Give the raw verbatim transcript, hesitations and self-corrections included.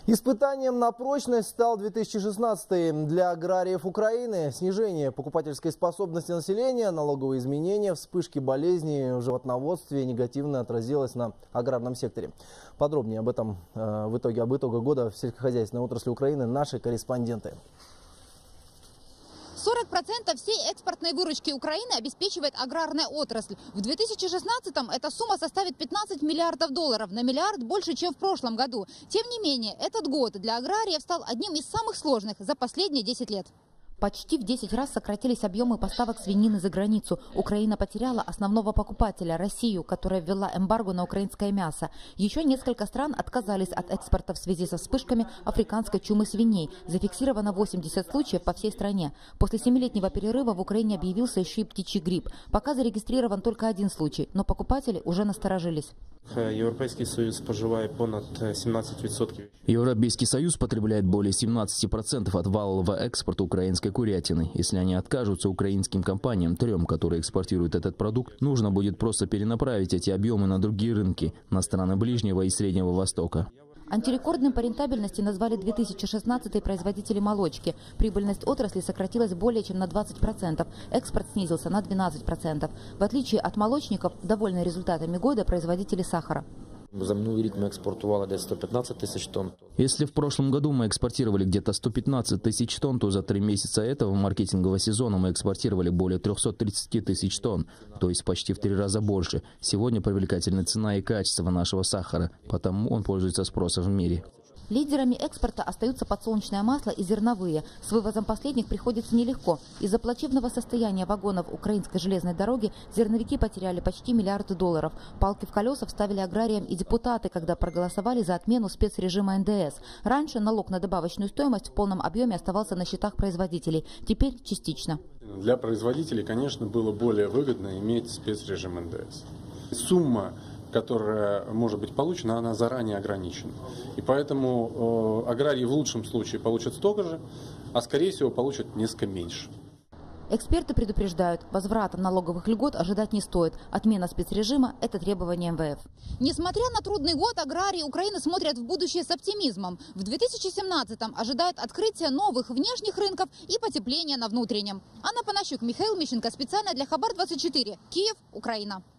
Испытанием на прочность стал две тысячи шестнадцатый. Для аграриев Украины снижение покупательской способности населения, налоговые изменения, вспышки болезней в животноводстве негативно отразилось на аграрном секторе. Подробнее об этом э, в итоге, об итогах года в сельскохозяйственной отрасли Украины наши корреспонденты. сорок процентов всей экспортной выручки Украины обеспечивает аграрная отрасль. В две тысячи шестнадцатом эта сумма составит пятнадцать миллиардов долларов, на миллиард больше, чем в прошлом году. Тем не менее, этот год для аграриев стал одним из самых сложных за последние десять лет. Почти в десять раз сократились объемы поставок свинины за границу. Украина потеряла основного покупателя – Россию, которая ввела эмбарго на украинское мясо. Еще несколько стран отказались от экспорта в связи со вспышками африканской чумы свиней. Зафиксировано восемьдесят случаев по всей стране. После семилетнего перерыва в Украине объявился еще и птичий грипп. Пока зарегистрирован только один случай, но покупатели уже насторожились. Европейский Союз споживает понад семнадцать процентов. Европейский Союз потребляет более семнадцати процентов от валового экспорта украинской курятины. Если они откажутся украинским компаниям, трем, которые экспортируют этот продукт, нужно будет просто перенаправить эти объемы на другие рынки, на страны Ближнего и Среднего Востока. Антирекордным по рентабельности назвали две тысячи шестнадцатый производители молочки. Прибыльность отрасли сократилась более чем на двадцать процентов. Экспорт снизился на двенадцать процентов. В отличие от молочников, довольны результатами года производители сахара. За минулый рік мы экспортовали где-то сто пятнадцать тысяч тонн. Если в прошлом году мы экспортировали где-то сто пятнадцать тысяч тонн, то за три месяца этого маркетингового сезона мы экспортировали более трёхсот тридцати тысяч тонн, то есть почти в три раза больше. Сегодня привлекательна цена и качество нашего сахара, потому он пользуется спросом в мире. Лидерами экспорта остаются подсолнечное масло и зерновые. С вывозом последних приходится нелегко. Из-за плачевного состояния вагонов украинской железной дороги зерновики потеряли почти миллиард долларов. Палки в колеса вставили аграриям и депутаты, когда проголосовали за отмену спецрежима эн дэ эс. Раньше налог на добавочную стоимость в полном объеме оставался на счетах производителей. Теперь частично. Для производителей, конечно, было более выгодно иметь спецрежим эн дэ эс. Сумма, которая может быть получена, она заранее ограничена. И поэтому э, аграрии в лучшем случае получат столько же, а скорее всего получат несколько меньше. Эксперты предупреждают, возврата налоговых льгот ожидать не стоит. Отмена спецрежима – это требование эм вэ эф. Несмотря на трудный год, аграрии Украины смотрят в будущее с оптимизмом. В две тысячи семнадцатом ожидают открытия новых внешних рынков и потепления на внутреннем. Анна Панащук, Михаил Мищенко, специально для Хабар двадцать четыре. Киев, Украина.